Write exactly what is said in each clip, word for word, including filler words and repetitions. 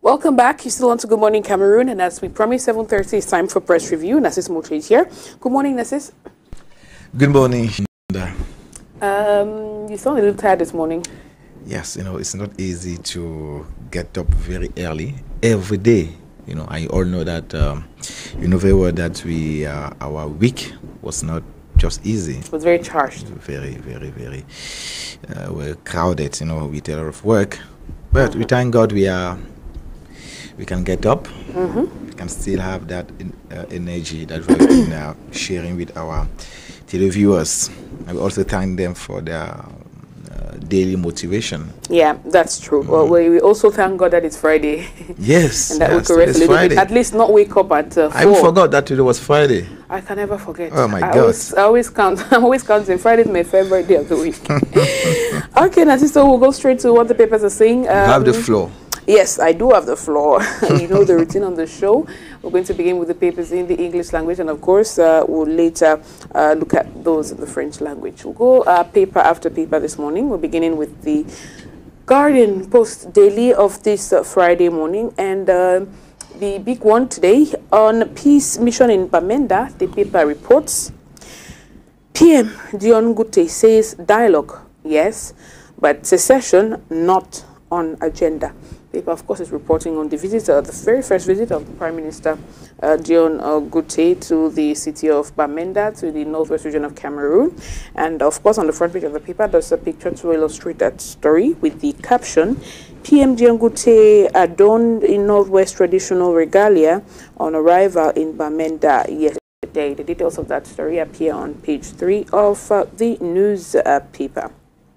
Welcome back. You're still on to Good Morning Cameroon, and as we promised, seven thirty is time for press review. Nassis Motre is here. Good morning, Nassis. Good morning. Um, you sound a little tired this morning. Yes, you know, it's not easy to get up very early every day. You know, I all know that, um, you know very well that we, uh, our week was not just easy. It was very charged. Very, very, very uh, we're crowded, you know, with a lot of work. But mm-hmm. we thank God we are, we can get up. Mm-hmm. We can still have that in, uh, energy that we've been uh, sharing with our televiewers. I will also thank them for their uh, daily motivation. Yeah, that's true. Mm-hmm. Well, we also thank God that it's Friday. Yes, and that yes, we could rest a little Friday. bit. At least not wake up at uh, four. I forgot that today was Friday. I can never forget. Oh my I God! Always, I always count. I'm always counting. Friday is my favorite day of the week. Okay, Nassis, so we'll go straight to what the papers are saying. Um, you have the floor. Yes, I do have the floor. You know the routine on the show. We're going to begin with the papers in the English language, and of course, uh, we'll later uh, look at those in the French language. We'll go uh, paper after paper this morning. We're beginning with the Guardian Post Daily of this uh, Friday morning, and uh, the big one today on peace mission in Bamenda. The paper reports P M Dion Ngute says dialogue, yes, but secession not on agenda. Paper, of course, is reporting on the visit, uh, the very first visit of the Prime Minister uh, Dion uh, Ngute to the city of Bamenda, to the northwest region of Cameroon. And of course, on the front page of the paper, there's a picture to illustrate that story with the caption, P M Dion Ngute adorned in northwest traditional regalia on arrival in Bamenda yesterday. The details of that story appear on page three of uh, the news uh, paper.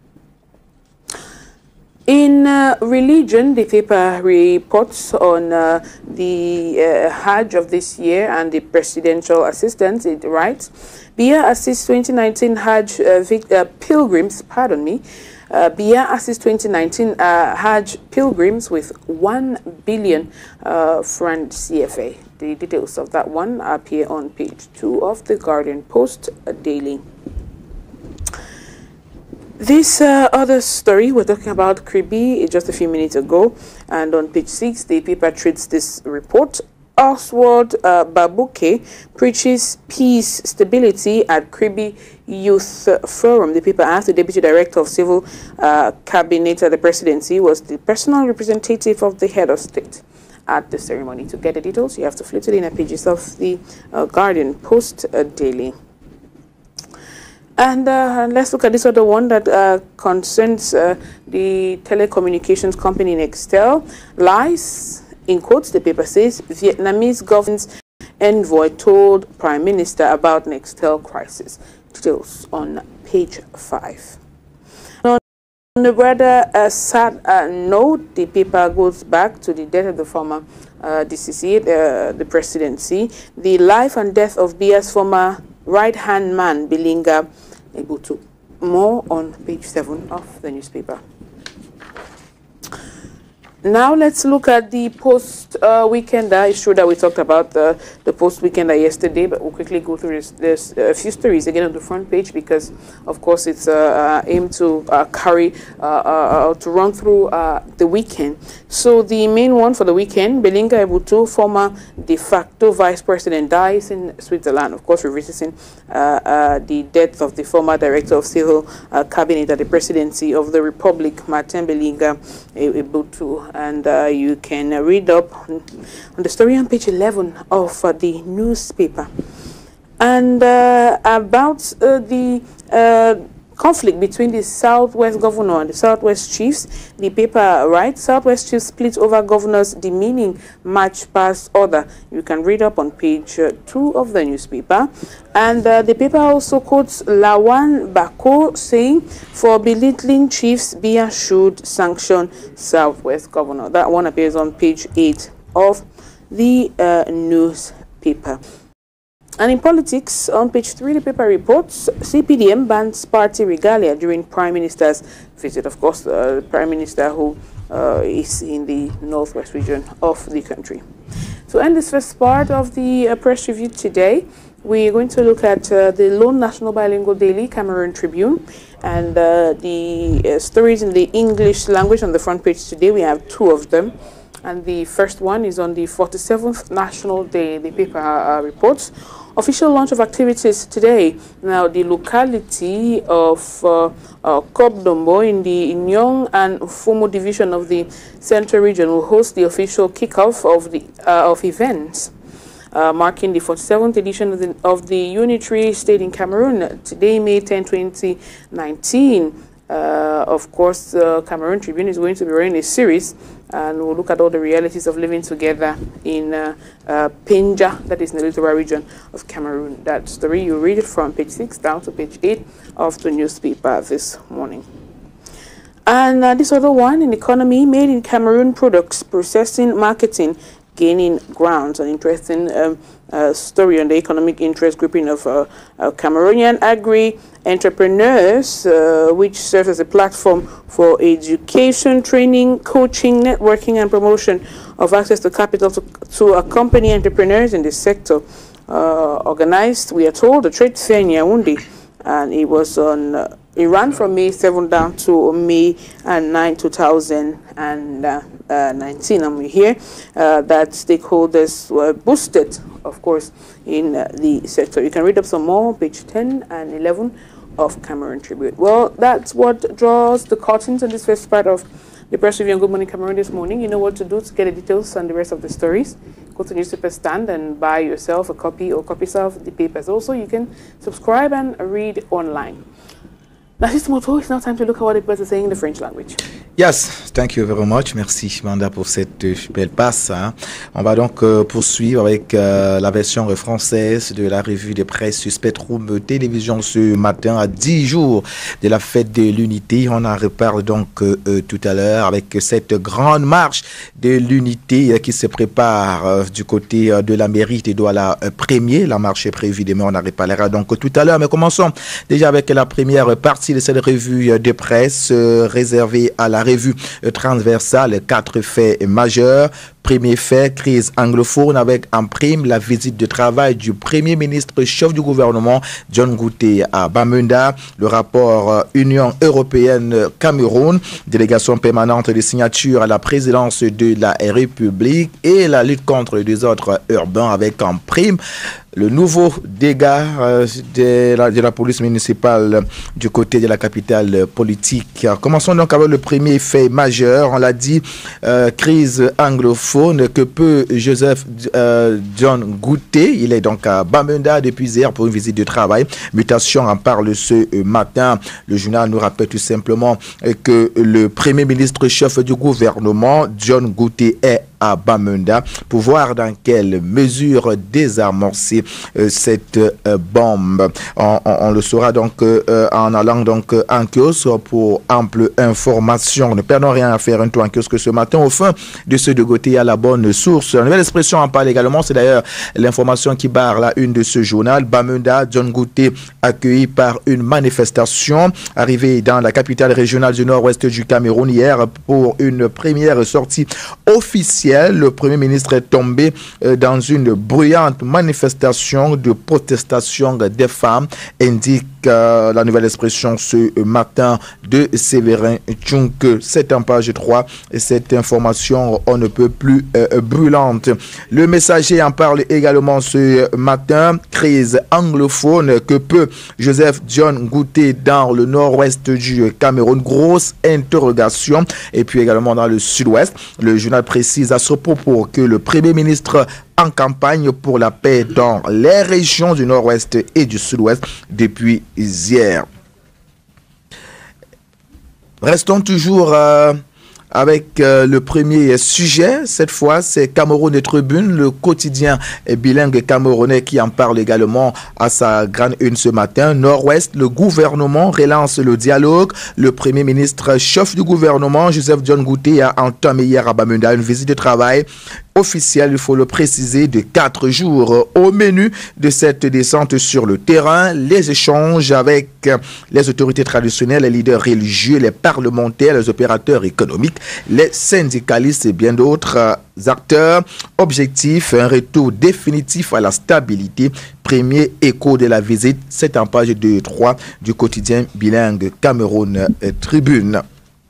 In uh, religion, the paper reports on uh, the uh, Hajj of this year and the presidential assistance. It writes, Biya assists twenty nineteen Hajj uh, uh, pilgrims, pardon me, uh, Biya assists twenty nineteen uh, Hajj pilgrims with one billion uh, franc C F A. The details of that one appear on page two of the Guardian Post uh, Daily. This uh, other story, we're talking about Kribi just a few minutes ago, and on page six, the paper treats this report. Oswald uh, Babuke preaches peace, stability at Kribi Youth Forum. The paper asked the Deputy Director of Civil uh, Cabinet at the Presidency was the personal representative of the head of state at the ceremony. To get the details, you have to flip to the inner pages of the uh, Guardian Post uh, Daily. And uh, let's look at this other one that uh, concerns uh, the telecommunications company Nextel. Lies, in quotes, the paper says, Vietnamese government's envoy told Prime Minister about Nextel crisis. Details on page five. On the rather uh, sad uh, note, the paper goes back to the death of the former uh, D C C, uh, the presidency, the life and death of Biya's former right-hand man, Bilinga Ebutu. More on page seven of the newspaper. Now let's look at the post-weekender uh, issue that we talked about, uh, the post-weekender yesterday, but we'll quickly go through this, this uh, few stories again on the front page because, of course, it's uh, uh, aimed to uh, carry, uh, uh, to run through uh, the weekend. So the main one for the weekend, Bilinga Ebutu, former de facto vice president, dies in Switzerland, of course, revisiting uh, uh, the death of the former director of civil uh, cabinet at the presidency of the Republic, Martin Bilinga Ebutu. And uh, you can uh, read up on, on the story on page eleven of uh, the newspaper. And uh, about uh, the uh, conflict between the Southwest governor and the Southwest chiefs, the paper writes, Southwest chiefs split over governor's demeaning March past order. You can read up on page uh, two of the newspaper. And uh, the paper also quotes Lawan Bako saying, for belittling chiefs, Biya should sanction Southwest governor. That one appears on page eight of the uh, newspaper. And in politics, on page three, the paper reports C P D M bans party regalia during Prime Minister's visit. Of course, uh, the Prime Minister who uh, is in the northwest region of the country. To end this first part of the uh, press review today, we are going to look at uh, the Lone National Bilingual Daily, Cameroon Tribune, and uh, the uh, stories in the English language on the front page today. We have two of them. And the first one is on the forty-seventh National Day. The paper uh, reports official launch of activities today. Now, the locality of uh, uh, Kobdombo in the Inyong and Fumo division of the Central Region will host the official kickoff of the uh, of events, uh, marking the forty-seventh edition of the, of the Unitary State in Cameroon. Today, May tenth, twenty nineteen. Uh, of course, uh, Cameroon Tribune is going to be running a series, and we'll look at all the realities of living together in uh, uh, Penja, that is in the littoral region of Cameroon. That story, you read it from page six down to page eight of the newspaper this morning. And uh, this other one, in economy, made in Cameroon products, processing, marketing, gaining grounds. An interesting um, uh, story on the economic interest grouping of uh, uh, Cameroonian agri entrepreneurs, uh, which serves as a platform for education, training, coaching, networking, and promotion of access to capital to, to accompany entrepreneurs in this sector. Uh, organized, we are told, the trade fair in Yaoundé, and it was on. Uh, It ran from May seventh down to May ninth, two thousand nineteen, and we hear uh, that stakeholders were boosted, of course, in uh, the sector. You can read up some more, page ten and eleven of Cameroon Tribune. Well, that's what draws the curtains on this first part of the press review on Good Morning Cameroon this morning. You know what to do to get the details and the rest of the stories. Go to the newspaper stand and buy yourself a copy or copies of the papers. Also, you can subscribe and read online. Narcisse Moto, it's now time to look at what the papers are saying in the French language. Yes, thank you very much. Merci, Manda, pour cette belle passe. Hein. On va donc euh, poursuivre avec euh, la version française de la revue de presse Spectrum Télévision ce matin à dix jours de la fête de l'unité. On en reparle donc euh, euh, tout à l'heure avec cette grande marche de l'unité euh, qui se prépare euh, du côté euh, de la mairie de Douala euh, premier. La marche est prévue demain, on en reparlera donc tout à l'heure. Mais commençons déjà avec la première partie de cette revue de presse euh, réservée à la revue transversale, quatre faits majeurs. Premier fait, crise anglophone avec en prime la visite de travail du Premier ministre chef du gouvernement John Gouté à Bamenda, le rapport Union européenne-Cameroun, délégation permanente de signature à la présidence de la République et la lutte contre les désordres urbains avec en prime le nouveau dégât euh, de, la, de la police municipale du côté de la capitale politique. Commençons donc avec le premier fait majeur. On l'a dit, euh, crise anglophone que peut Joseph euh, John Gouté. Il est donc à Bamenda depuis hier pour une visite de travail. Mutation en parle ce matin. Le journal nous rappelle tout simplement que le premier ministre chef du gouvernement, John Gouté, est à Bamenda pour voir dans quelle mesure désamorcer euh, cette euh, bombe. On, on, on le saura donc euh, en allant donc en kiosque pour ample information. Ne perdons rien à faire un tour en kiosque ce matin au fin de ce de Gouté à la bonne source. Une nouvelle expression en parle également, c'est d'ailleurs l'information qui barre la une de ce journal. Bamenda, John Gouté accueilli par une manifestation arrivé dans la capitale régionale du nord-ouest du Cameroun hier pour une première sortie officielle. Le Premier ministre est tombé euh, dans une bruyante manifestation de protestation des femmes, indique euh, la nouvelle expression ce matin de Séverin Tchunk. C'est en page trois et cette information on ne peut plus euh, brûlante. Le Messager en parle également ce matin. Crise anglophone que peut Joseph John Gouté dans le nord-ouest du Cameroun. Grosse interrogation. Et puis également dans le sud-ouest, le journal précise à ce propos que le Premier ministre en campagne pour la paix dans les régions du nord-ouest et du sud-ouest depuis hier. Restons toujours euh, avec euh, le premier sujet. Cette fois, c'est Cameroun Tribune, le quotidien bilingue camerounais qui en parle également à sa grande une ce matin. Nord-Ouest, le gouvernement relance le dialogue. Le Premier ministre chef du gouvernement, Joseph John Gouté, a entamé hier à Bamenda une visite de travail officiel, il faut le préciser, de quatre jours. Au menu de cette descente sur le terrain, les échanges avec les autorités traditionnelles, les leaders religieux, les parlementaires, les opérateurs économiques, les syndicalistes et bien d'autres acteurs. Objectif, un retour définitif à la stabilité. Premier écho de la visite, c'est en page deux et trois du quotidien bilingue Cameroun Tribune.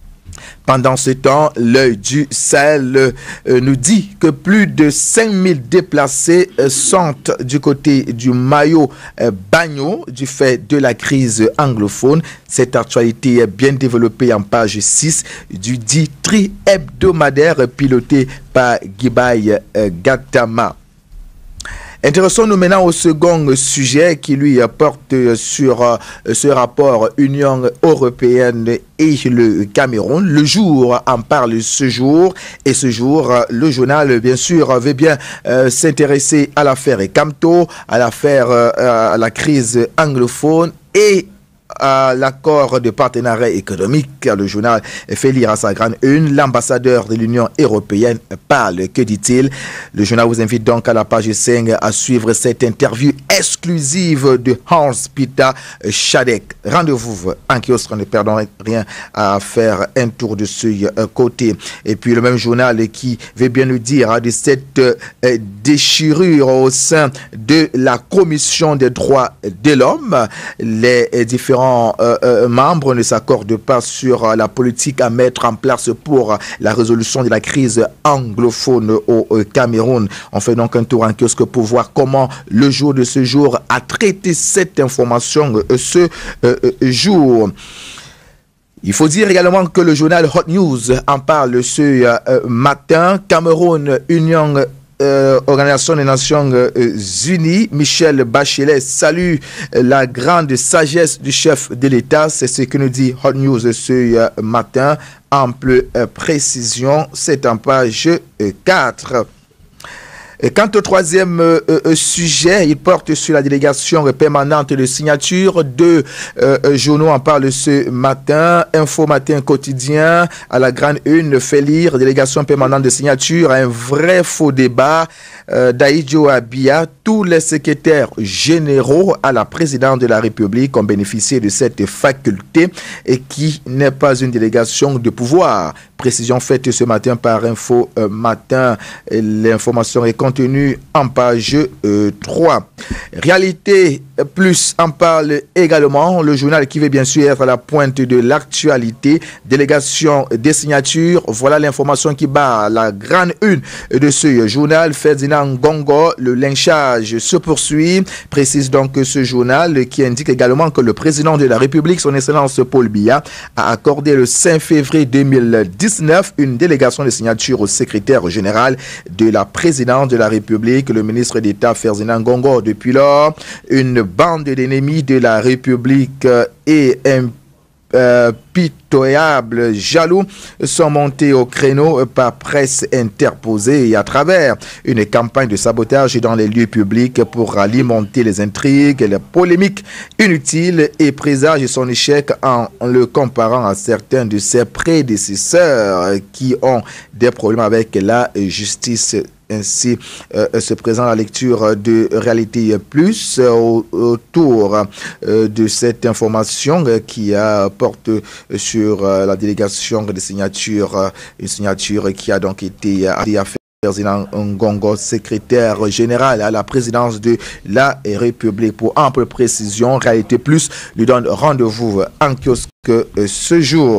Pendant ce temps, l'œil du Sahel euh, nous dit que plus de cinq mille déplacés euh, sont du côté du maillot euh, Bagno du fait de la crise anglophone. Cette actualité est bien développée en page six du dit tri hebdomadaire piloté par Gibaye euh, Gatama. Intéressons-nous maintenant au second sujet qui lui porte sur euh, ce rapport Union européenne et le Cameroun. Le jour en parle ce jour et ce jour, le journal, bien sûr, veut bien euh, s'intéresser à l'affaire Camto, à l'affaire, euh, à la crise anglophone et à l'accord de partenariat économique. Le journal fait lire à sa grande une. L'ambassadeur de l'Union européenne parle. Que dit-il? Le journal vous invite donc à la page cinq à suivre cette interview exclusive de Hans-Peter Schadek. Rendez-vous en kiosque, ne perdons rien à faire un tour de ce côté. Et puis le même journal qui veut bien nous dire de cette déchirure au sein de la Commission des droits de l'homme. Les différents Euh, euh, membres ne s'accordent pas sur euh, la politique à mettre en place pour euh, la résolution de la crise anglophone au euh, Cameroun. On fait donc un tour en kiosque pour voir comment le jour de ce jour a traité cette information euh, ce euh, jour. Il faut dire également que le journal Hot News en parle ce euh, matin. Cameroun, Union Euh, Organisation des Nations euh, Unies, Michel Bachelet salue euh, la grande sagesse du chef de l'État. C'est ce que nous dit Hot News ce euh, matin. Ample euh, précision, c'est en page euh, quatre. Quant au troisième euh, euh, sujet, il porte sur la délégation permanente de signature. Deux euh, journaux en parlent ce matin. Info Matin Quotidien, à la grande une, fait lire délégation permanente de signature, un vrai faux débat. Euh, Daïdjo Abia, tous les secrétaires généraux à la présidence de la République ont bénéficié de cette faculté et qui n'est pas une délégation de pouvoir. Précision faite ce matin par Info euh, Matin. L'information est contenue en page euh, trois. Réalité Plus en parle également. Le journal qui veut bien sûr être à la pointe de l'actualité. Délégation des signatures. Voilà l'information qui bat la grande une de ce journal. Ferdinand Gongo, le lynchage se poursuit. Précise donc ce journal qui indique également que le président de la République, son Excellence Paul Biya, a accordé le cinq février deux mille dix-neuf une délégation de signature au secrétaire général de la présidence de la République, le ministre d'État Ferdinand Gongo. Depuis lors, une bande d'ennemis de la République et un Euh, pitoyables jaloux sont montés au créneau par presse interposée et à travers une campagne de sabotage dans les lieux publics pour alimenter les intrigues et les polémiques inutiles et présage son échec en le comparant à certains de ses prédécesseurs qui ont des problèmes avec la justice. Ainsi euh, se présente la lecture de Réalité Plus euh, autour euh, de cette information euh, qui euh, porte sur euh, la délégation des signatures, euh, une signature qui a donc été euh, Ferdinand Ngongo, secrétaire général à la présidence de la République. Pour ample précision, Réalité Plus lui donne rendez-vous en kiosque euh, ce jour.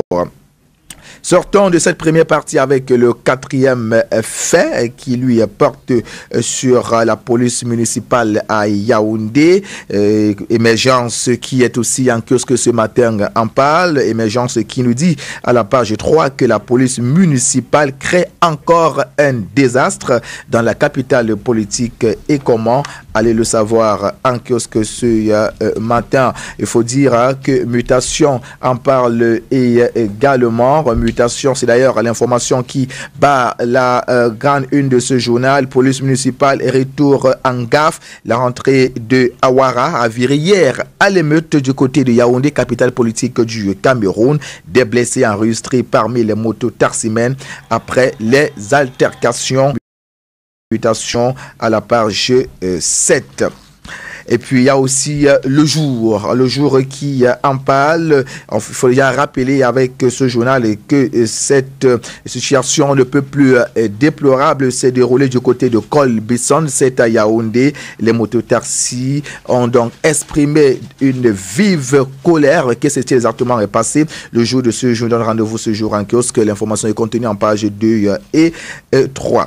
Sortons de cette première partie avec le quatrième fait qui lui porte sur la police municipale à Yaoundé. Euh, émergence qui est aussi en kiosque ce matin en parle. Émergence qui nous dit à la page trois que la police municipale crée encore un désastre dans la capitale politique. Et comment? Allez le savoir en kiosque ce euh, matin. Il faut dire hein, que Mutation en parle et également. Mutation, c'est d'ailleurs l'information qui bat la euh, grande une de ce journal. Police municipale et retour en gaffe. La rentrée de Awara a viré hier à l'émeute du côté de Yaoundé, capitale politique du Cameroun. Des blessés enregistrés parmi les motos tarsimènes après les altercations. Mutation à la page euh, sept. Et puis il y a aussi euh, le jour, le jour qui euh, en parle. Il faut déjà rappeler avec ce journal que euh, cette euh, situation ne peut plus euh, déplorable s'est déroulée du côté de Col-Bisson, c'est à Yaoundé. Les mototaxis ont donc exprimé une vive colère. Qu'est-ce qui s'est exactement passé le jour de ce jour? Donne rendez-vous ce jour en kiosque. L'information est contenue en page deux et trois.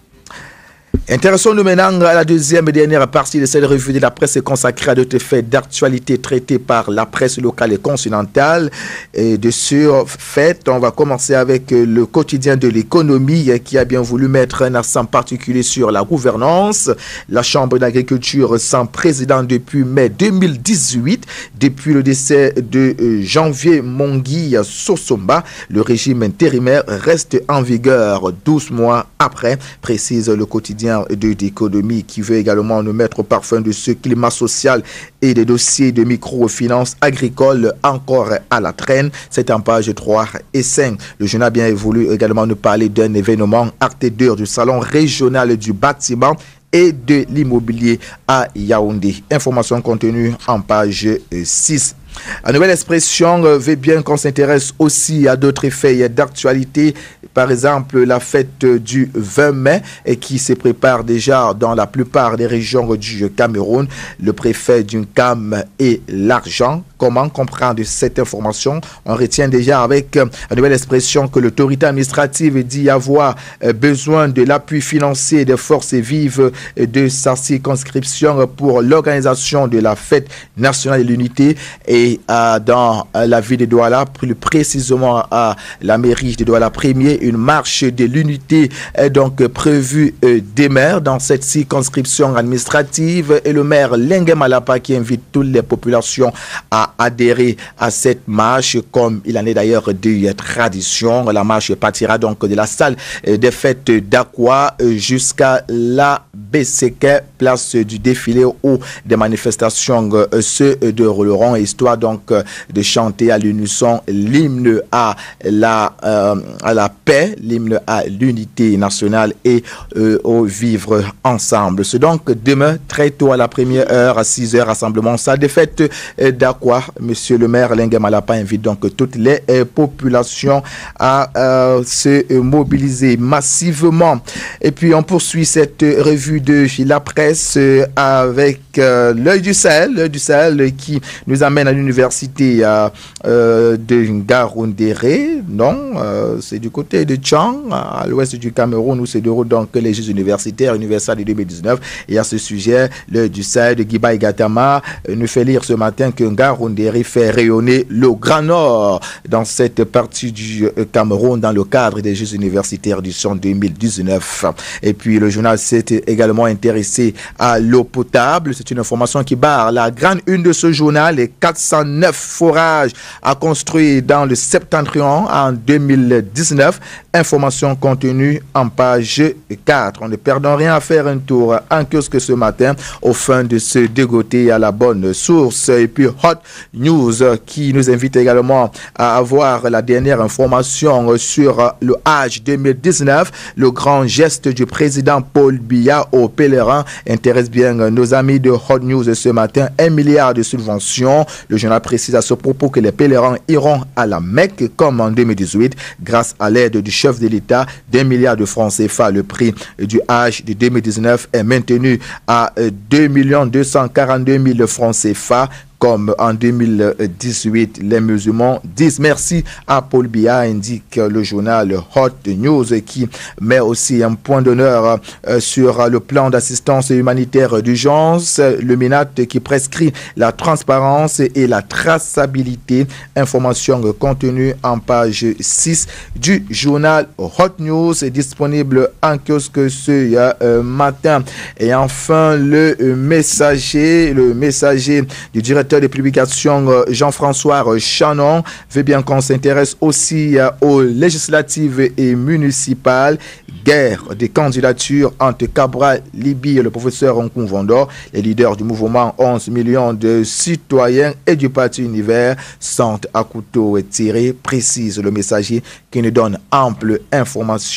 Intéressons-nous maintenant à la deuxième et dernière partie de cette revue de la presse consacrée à d'autres faits d'actualité traités par la presse locale et continentale. Et de ce fait, on va commencer avec le quotidien de l'économie qui a bien voulu mettre un accent particulier sur la gouvernance. La Chambre d'agriculture sans président depuis mai deux mille dix-huit. Depuis le décès de Janvier Mongui Sosomba, le régime intérimaire reste en vigueur douze mois après, précise le quotidien de l'économie qui veut également nous mettre au parfum de ce climat social et des dossiers de microfinance agricole encore à la traîne. C'est en page trois et cinq. Le journal a bien voulu également nous parler d'un événement acte deux du salon régional du bâtiment et de l'immobilier à Yaoundé. Information contenue en page six. La nouvelle expression veut bien qu'on s'intéresse aussi à d'autres faits d'actualité. Par exemple, la fête du vingt mai et qui se prépare déjà dans la plupart des régions du Cameroun. Le préfet du Cam et l'argent. Comment comprendre cette information? On retient déjà avec la nouvelle expression que l'autorité administrative dit avoir besoin de l'appui financier des forces vives de sa circonscription pour l'organisation de la fête nationale de l'unité. Et euh, dans euh, la ville de Douala, plus précisément à la mairie de Douala premier, une marche de l'unité est donc prévue euh, demain dans cette circonscription administrative et le maire Lengue Malapa qui invite toutes les populations à adhérer à cette marche comme il en est d'ailleurs de tradition. La marche partira donc de la salle euh, des fêtes d'Aqua euh, jusqu'à la B C K, place du défilé où des manifestations euh, se dérouleront, histoire donc euh, de chanter à l'unisson l'hymne à la, euh, à la paix, l'hymne à l'unité nationale et euh, au vivre ensemble. C'est donc demain très tôt à la première heure à six heures, rassemblement salle des fêtes euh, d'Aqua. Monsieur le maire Lengue Malapa invite donc toutes les euh, populations à euh, se mobiliser massivement. Et puis on poursuit cette revue de la presse euh, avec euh, l'œil du Sahel, l'œil du Sahel qui nous amène à l'université euh, euh, de Ngaoundéré. Non, euh, c'est du côté de Tchang, à l'ouest du Cameroun, où se déroulent donc les Jeux universitaires universels de deux mille dix-neuf. Et à ce sujet, l'œil du Sahel de Guiba Gatama euh, nous fait lire ce matin que Ngaoundéré fait rayonner le Grand Nord dans cette partie du euh, Cameroun dans le cadre des Jeux universitaires du son deux mille dix-neuf. Et puis le journal s'est également intéressé à l'eau potable. C'est une information qui barre la grande une de ce journal. Les quatre cent neuf forages à construire dans le septentrion en deux mille dix-neuf. Information contenue en page quatre. On ne perdons rien à faire un tour en kiosque ce matin au fin de se dégoter à la bonne source. Et puis Hot News qui nous invite également à avoir la dernière information sur le Hajj deux mille dix-neuf. Le grand geste du président Paul Biya aux pèlerins intéresse bien nos amis de Hot News ce matin. Un milliard de subventions. Le journal précise à ce propos que les pèlerins iront à la Mecque comme en deux mille dix-huit grâce à l'aide du chef de l'État d'un milliard de francs C F A. Le prix du Hajj de deux mille dix-neuf est maintenu à deux millions deux cent quarante-deux mille francs C F A. Comme en deux mille dix-huit, les musulmans disent merci à Paul Biya, indique le journal Hot News, qui met aussi un point d'honneur euh, sur le plan d'assistance humanitaire d'urgence, le MINAT qui prescrit la transparence et la traçabilité. Information contenue en page six du journal Hot News, est disponible en kiosque ce euh, matin. Et enfin, le messager, le messager du directeur des publications Jean-François Chanon veut bien qu'on s'intéresse aussi aux législatives et municipales. Guerre des candidatures entre Cabral Libi et le professeur Nkoumvondor. Les leaders du mouvement onze millions de citoyens et du parti Univers sont à couteau tiré, précise le messager qui nous donne ample information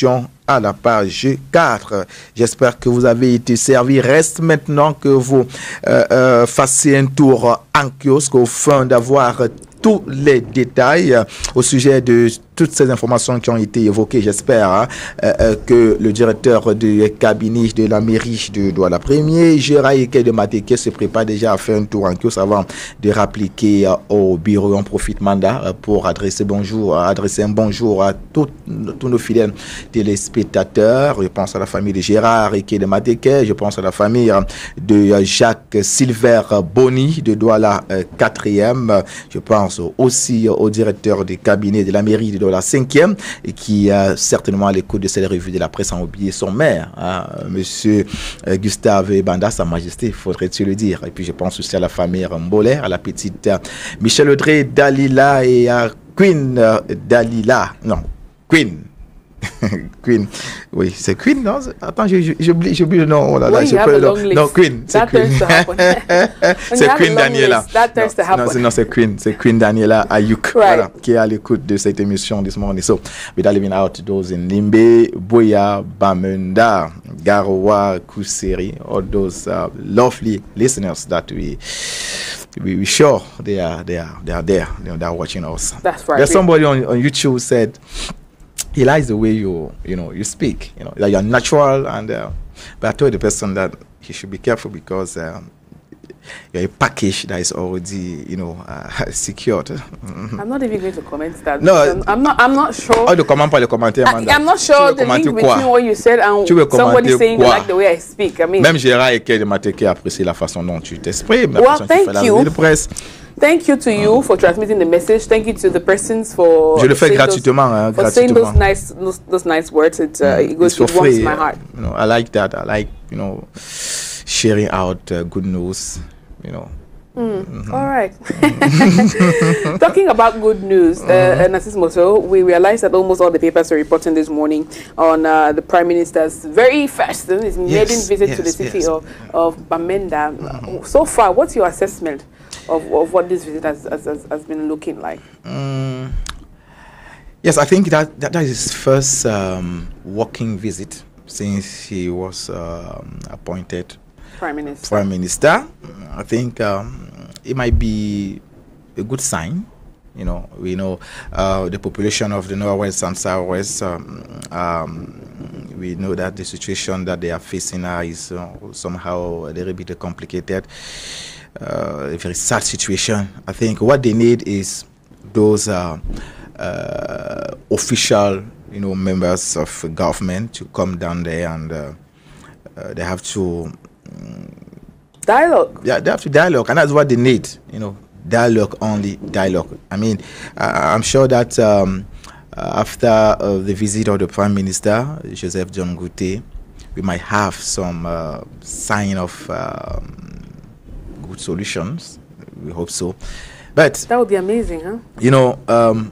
à la page quatre. J'espère que vous avez été servi. Reste maintenant que vous euh, euh, fassiez un tour en kiosque afin d'avoir tous les détails euh, au sujet de toutes ces informations qui ont été évoquées. J'espère hein, euh, que le directeur du cabinet de la mairie de Douala premier, Gérard Eke de Mateke, se prépare déjà à faire un tour en kiosque avant de rappliquer euh, au bureau. On profite mandat euh, pour adresser bonjour, adresser un bonjour à tout, tous nos fidèles téléspectateurs. Je pense à la famille de Gérard Eke de Mateke, je pense à la famille de Jacques Silver Boni de Douala quatrième. Je pense aussi au directeur du cabinet de la mairie de la cinquième et qui a certainement à l'écoute de cette revue de la presse a oublié son maire, hein, monsieur euh, Gustave Banda, sa majesté, faudrait-il le dire. Et puis je pense aussi à la famille Mbolé, à la petite euh, Michel Audrey Dalila et à Queen euh, Dalila, non, Queen. Queen, oui, c'est Queen, non? Attends, j'oublie, j'oublie le nom. Oh là là, well, je peux le non, Queen, c'est Queen. C'est Queen Daniela. Non, non, non c'est Queen, c'est Queen Daniela Ayuk, right. Voilà, qui est à l'écoute de cette émission this morning. So, we're living out those in Limbe, Boya, Bamenda, Garoua, Kuseri, all those uh, lovely listeners that we. We, we sure they are, they are, they are there. You know, they are watching us. That's right. There's somebody on, on YouTube who said. He likes the way you, you know, you speak. You know, that you're natural, and uh, but I told the person that he should be careful because um, you're a package that is already, you know, uh, secured. I'm not even going to comment that. No, I'm, I'm not. I'm not sure. Oh, the comment par le commentaire. I, I'm not sure the link between what you said and somebody saying you like the way I speak. I mean, même Gérard Eke de Mateke apprécie la façon dont tu t'exprimes. Well, thank you. Thank you to you for transmitting the message. Thank you to the persons for Je le fais gratuitement, those, hein, for gratuitement. saying those nice those, those nice words. It uh, it goes it warms my heart. You know, I like that. I like you know sharing out uh, good news. You know. Mm. Mm-hmm. All right. Talking about good news, uh, uh, Narcisse Moto, we realized that almost all the papers are reporting this morning on uh, the Prime Minister's very first uh, his maiden yes, visit yes, to the city yes. of, of Bamenda. Mm-hmm. So far, what's your assessment of, of what this visit has, has, has been looking like? Mm. Yes, I think that, that, that is his first um, walking visit since he was um, appointed Prime Minister. Prime Minister. I think um, it might be a good sign. You know, we know uh, the population of the Northwest and Southwest. Um, um, we know that the situation that they are facing now is uh, somehow a little bit complicated. Uh, a very sad situation. I think what they need is those uh, uh, official, you know, members of government to come down there, and uh, uh, they have to um, dialogue. Yeah, they have to dialogue, and that's what they need. You know, dialogue only, dialogue. I mean, uh, I'm sure that um, uh, after uh, the visit of the Prime Minister Joseph John Gute, we might have some uh, sign of um, good solutions. We hope so. But that would be amazing, huh? You know, um,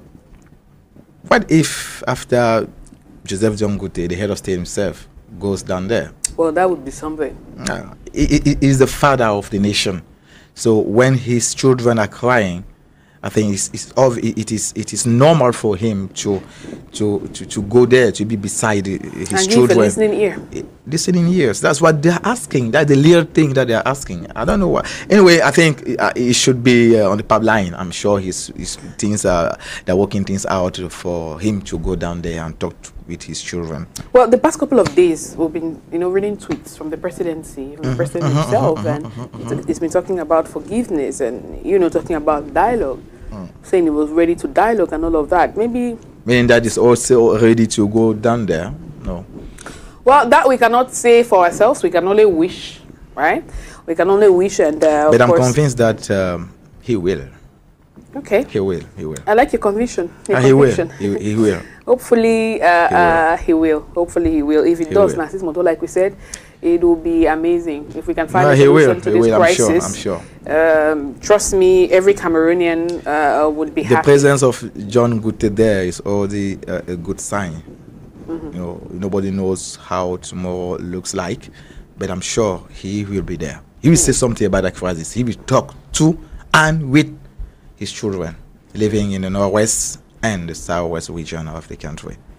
what if after Joseph John Gute, the head of state himself, goes down there? Well, that would be something. Uh, he, he is the father of the nation. So when his children are crying, I think it's, it's of, it is it is normal for him to to to, to go there, to be beside his and children. give a listening ear. Listening ears. That's what they're asking. That's the little thing that they're asking. I don't know what. Anyway, I think uh, it should be uh, on the pipeline. I'm sure his his things are they're working things out for him to go down there and talk to, with his children. Well, the past couple of days we've been, you know, reading tweets from the presidency, from the president uh-huh, himself, uh-huh, and uh-huh, it's, uh-huh. it's been talking about forgiveness and, you know, talking about dialogue, mm. saying he was ready to dialogue and all of that. Maybe meaning that is also ready to go down there. No. Well, that we cannot say for ourselves. We can only wish, right? We can only wish, and uh, but of I'm course convinced that um, he will. Okay. He will. He will. I like your conviction. Your uh, he will. conviction. He, he will. Hopefully, uh, he, will. Uh, he will. Hopefully, he will. If it he does, will. Narcisse Moto, like we said, it will be amazing if we can find no, a solution will. to he this will. crisis. I'm sure. I'm sure. Um, trust me, every Cameroonian uh, would be the happy. The presence of John Gute there is already uh, a good sign. Mm-hmm. You know, nobody knows how tomorrow looks like, but I'm sure he will be there. He will mm. say something about that crisis. He will talk to and with his children living in the northwest and the southwest region of the country.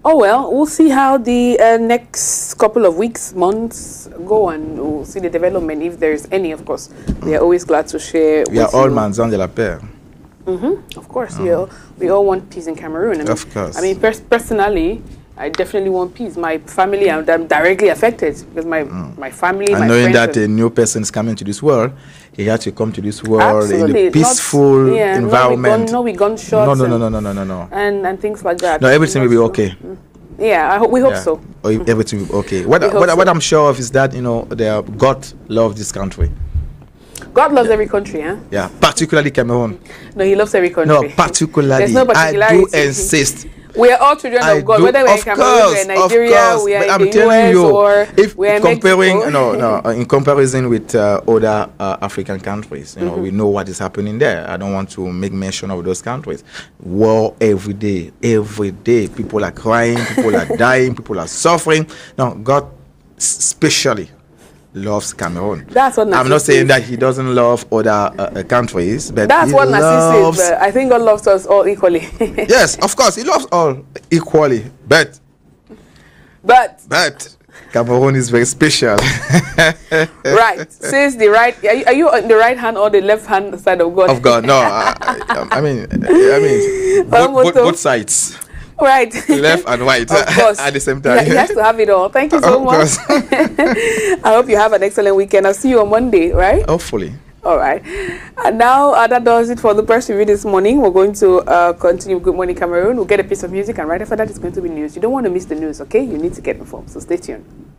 Oh well, we'll see how the uh, next couple of weeks, months go, and we'll see the development if there's any. Of course, we are always glad to share. We are all manzans de la paix. Mm-hmm. Of course, oh. we all we all want peace in Cameroon. I mean, of course. I mean, pers personally, I definitely want peace. My family, I'm, I'm directly affected because my mm. my family, and my knowing friends that a new person is coming to this world, he had to come to this world Absolutely. in a peaceful Not, yeah, environment. No, we gun, no, we gunshots. No, no, no, no, no, no, no, no. And and things like that. No, everything will be okay. Mm. Yeah, I ho we hope yeah. so. Or everything will be okay. What what, so. what I'm sure of is that you know, the God loves this country. God loves yeah. every country, huh? Yeah, particularly Cameroon. No, He loves every country. No, particularly. no I do insist. We are all children I of God, do, whether we're in Cameroon, we're in Nigeria, we are in I'm the telling U S, you, or if we're in comparing, Mexico. no, no, in comparison with uh, other uh, African countries, you know, mm-hmm. we know what is happening there. I don't want to make mention of those countries. War every day, every day. People are crying, people are dying, people are suffering. No, God especially loves Cameroon. That's what I'm not saying that He doesn't love other uh, countries, but that's he what loves. Narcissus is. I think God loves us all equally. Yes, of course, He loves all equally, but but but Cameroon is very special. Right. Says the right. Are you, are you on the right hand or the left hand side of God? Of God, no. I, I, I mean, I mean, both, both, both sides. Right. Left and right of course. at the same time. Yeah, he has to have it all. Thank you so of much. I hope you have an excellent weekend. I'll see you on Monday, right? Hopefully. All right. And now uh, that does it for the press review this morning. We're going to uh, continue Good Morning Cameroon. We'll get a piece of music, and right after that, it's going to be news. You don't want to miss the news, okay? You need to get informed, so stay tuned.